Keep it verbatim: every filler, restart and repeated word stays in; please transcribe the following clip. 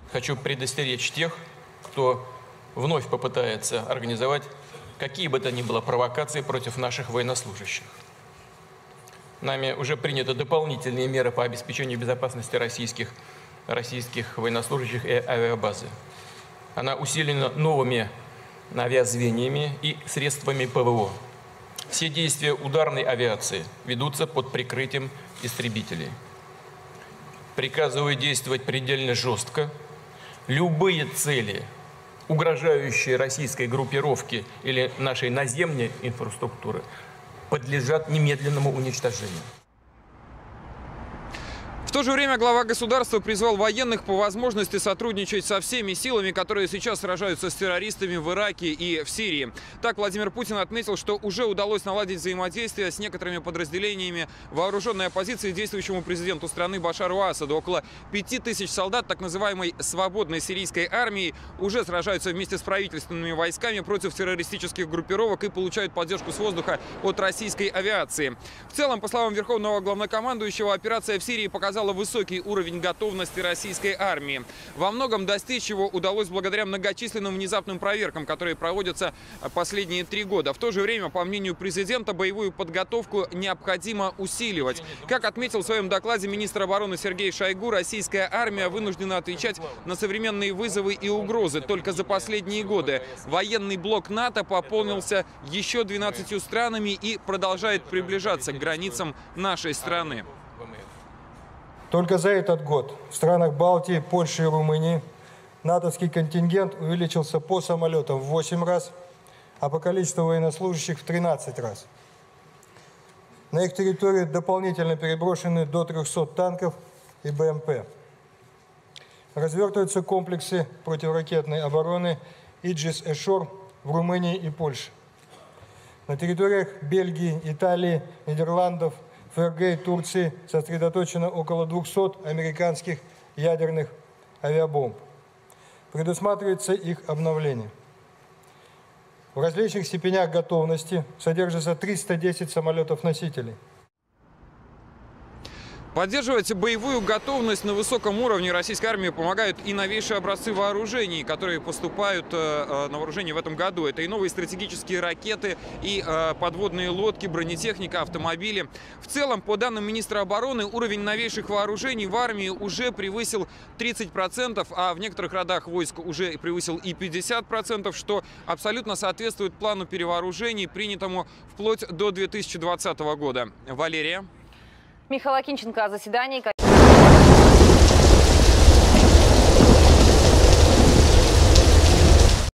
хочу предостеречь тех, кто вновь попытается организовать какие бы то ни было провокации против наших военнослужащих. Нами уже приняты дополнительные меры по обеспечению безопасности российских, российских военнослужащих и авиабазы. Она усилена новыми авиазвеньями и средствами ПВО. Все действия ударной авиации ведутся под прикрытием истребителей. Приказываю действовать предельно жестко. Любые цели, угрожающие российской группировке или нашей наземной инфраструктуры, подлежат немедленному уничтожению. В то же время глава государства призвал военных по возможности сотрудничать со всеми силами, которые сейчас сражаются с террористами в Ираке и в Сирии. Так Владимир Путин отметил, что уже удалось наладить взаимодействие с некоторыми подразделениями вооруженной оппозиции действующему президенту страны Башару Асаду. Около пяти тысяч солдат так называемой свободной сирийской армии уже сражаются вместе с правительственными войсками против террористических группировок и получают поддержку с воздуха от российской авиации. В целом, по словам верховного главнокомандующего, операция в Сирии показала высокий уровень готовности российской армии. Во многом достичь его удалось благодаря многочисленным внезапным проверкам, которые проводятся последние три года. В то же время, по мнению президента, боевую подготовку необходимо усиливать. Как отметил в своем докладе министр обороны Сергей Шойгу, российская армия вынуждена отвечать на современные вызовы и угрозы. Только за последние годы военный блок НАТО пополнился еще двенадцатью странами и продолжает приближаться к границам нашей страны. Только за этот год в странах Балтии, Польши и Румынии натовский контингент увеличился по самолетам в восемь раз, а по количеству военнослужащих в тринадцать раз. На их территории дополнительно переброшены до трёхсот танков и БМП. Развертываются комплексы противоракетной обороны Aegis Ashore в Румынии и Польше. На территориях Бельгии, Италии, Нидерландов, ФРГ и Турции сосредоточено около двухсот американских ядерных авиабомб. Предусматривается их обновление. В различных степенях готовности содержится триста десять самолетов-носителей. Поддерживать боевую готовность на высоком уровне российской армии помогают и новейшие образцы вооружений, которые поступают на вооружение в этом году. Это и новые стратегические ракеты, и подводные лодки, бронетехника, автомобили. В целом, по данным министра обороны, уровень новейших вооружений в армии уже превысил тридцать процентов, а в некоторых родах войск уже превысил и пятьдесят процентов, что абсолютно соответствует плану перевооружений, принятому вплоть до две тысячи двадцатого года. Валерия. Михаил Акинченко о заседании.